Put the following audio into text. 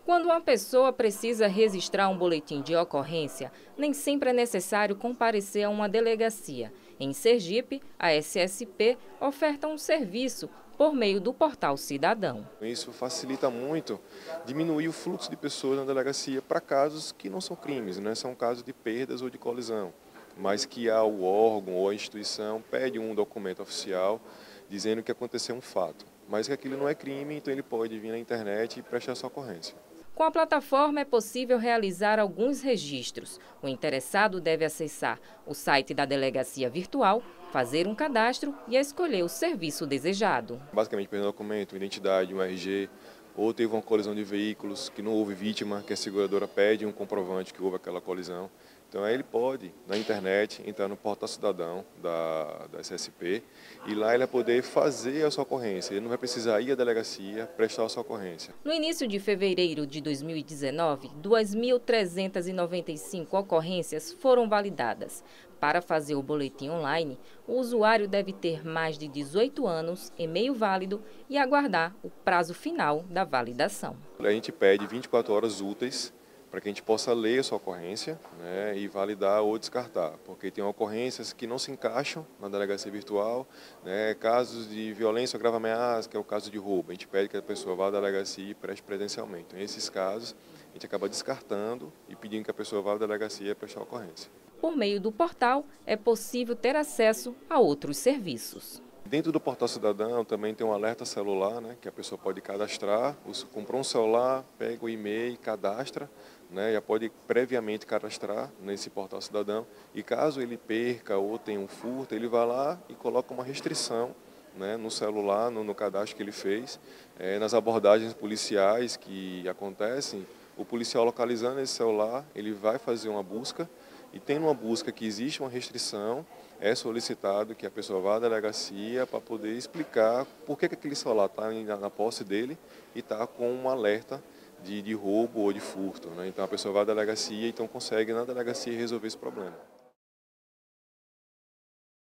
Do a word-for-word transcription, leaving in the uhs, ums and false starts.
Quando uma pessoa precisa registrar um boletim de ocorrência, nem sempre é necessário comparecer a uma delegacia. Em Sergipe, a S S P oferta um serviço por meio do Portal Cidadão. Isso facilita muito diminuir o fluxo de pessoas na delegacia para casos que não são crimes, né? São casos de perdas ou de colisão, mas que há o órgão ou a instituição pede um documento oficial dizendo que aconteceu um fato, mas que aquilo não é crime, então ele pode vir na internet e prestar sua ocorrência. Com a plataforma é possível realizar alguns registros. O interessado deve acessar o site da delegacia virtual, fazer um cadastro e escolher o serviço desejado. Basicamente, perdeu um documento, identidade, um R G, ou teve uma colisão de veículos que não houve vítima, que a seguradora pede um comprovante que houve aquela colisão. Então aí ele pode, na internet, entrar no Portal Cidadão da, da S S P e lá ele vai poder fazer a sua ocorrência. Ele não vai precisar ir à delegacia prestar a sua ocorrência. No início de fevereiro de dois mil e dezenove, duas mil trezentas e noventa e cinco ocorrências foram validadas. Para fazer o boletim online, o usuário deve ter mais de dezoito anos, e-mail válido e aguardar o prazo final da validação. A gente pede vinte e quatro horas úteis para que a gente possa ler a sua ocorrência, né, e validar ou descartar, porque tem ocorrências que não se encaixam na delegacia virtual, né, casos de violência ou grave ameaça, que é o caso de roubo, a gente pede que a pessoa vá à delegacia e preste presencialmente. Então, nesses casos, a gente acaba descartando e pedindo que a pessoa vá à delegacia e prestar a ocorrência. Por meio do portal, é possível ter acesso a outros serviços. Dentro do Portal Cidadão também tem um alerta celular, né, que a pessoa pode cadastrar, comprou um celular, pega o e-mail e cadastra, né, já pode previamente cadastrar nesse Portal Cidadão e caso ele perca ou tenha um furto, ele vai lá e coloca uma restrição, né, no celular, no, no cadastro que ele fez. É, nas abordagens policiais que acontecem, o policial localizando esse celular, ele vai fazer uma busca e tendo uma busca que existe uma restrição, é solicitado que a pessoa vá à delegacia para poder explicar por que, que aquele celular está na posse dele e está com um alerta de, de roubo ou de furto, né? Então a pessoa vai à delegacia e então consegue na delegacia resolver esse problema.